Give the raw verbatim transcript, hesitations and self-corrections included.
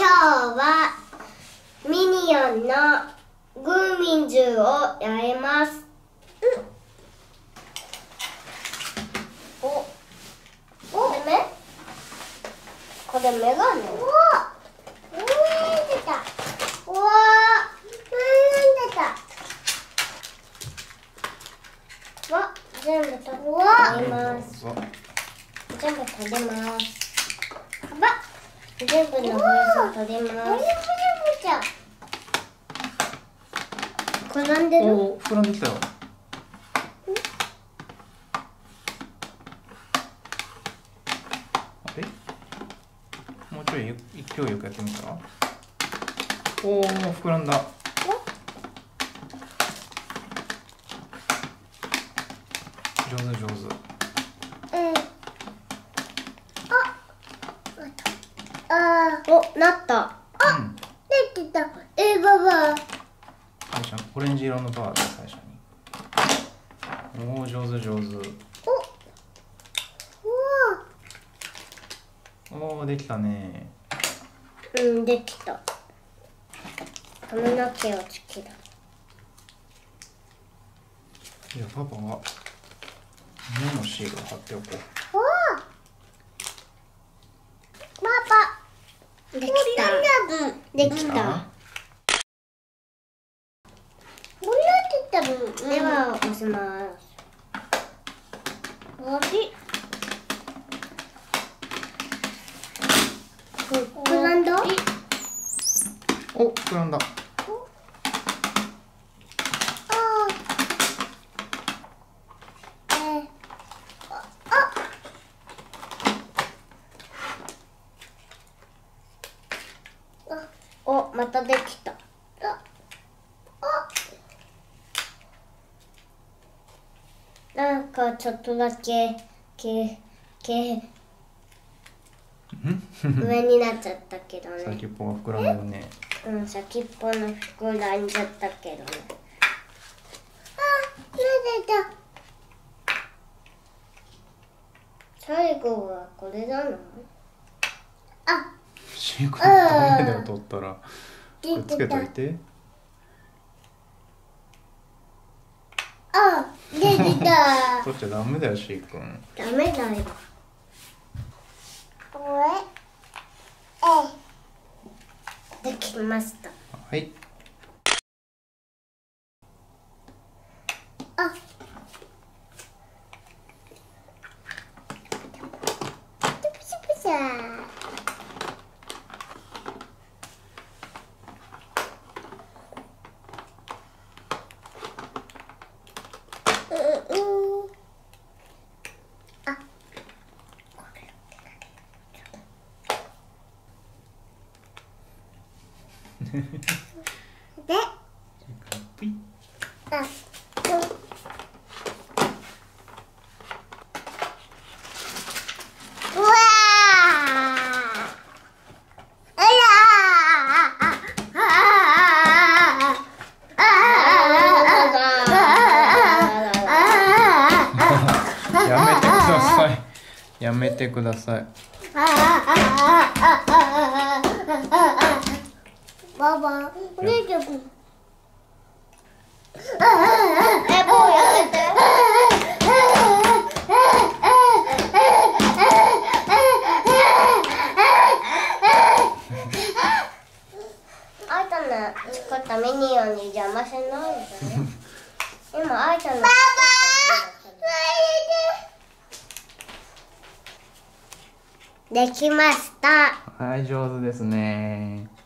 今日はミニオンのグーミンズをやります。うん、お、これ目？これメガネ？うわ、うん、出た。うわ、うん、出た。わ、全部取ります。全部取ります。ば、全部のボイス取ります。転んでる？ お、膨らんできたよ。あれ？もうちょい勢いよくやってみたら。おお、膨らんだ。上手上手。 うん。あ、あー、お、なった。あ、うん、できた。えー、ババ。 最初オレンジ色のバーで最初に。おお、上手上手。おお。おお、できたね。 うん、できた。髪の毛をつけた。 じゃあパパは目のシールを貼っておこう。 おお。パパ。できた。できた。では押します。あれ？膨らんだ？ お、膨らんだ。 お、またできた。なんかちょっとだけけけ上になっちゃったけどね。 先っぽが膨らんでるね。 うん、先っぽの膨らんじゃったけどね。あ、出た。最後はこれだな。あ、 シークダメだよ、取ったら。くっつけといて。 あ、できた。 取っちゃダメだよ、シーくん。 ダメだよ。これ、え、できました。 はい。 あ。プシプシャ。で、あ、うわー、あらやめてください。やめてください。 ババ、お姉ちゃん。え、もうやめて。あいたの作ったミニオンに邪魔しないでね。今あいたの。ババー。できました。 はい、上手ですね。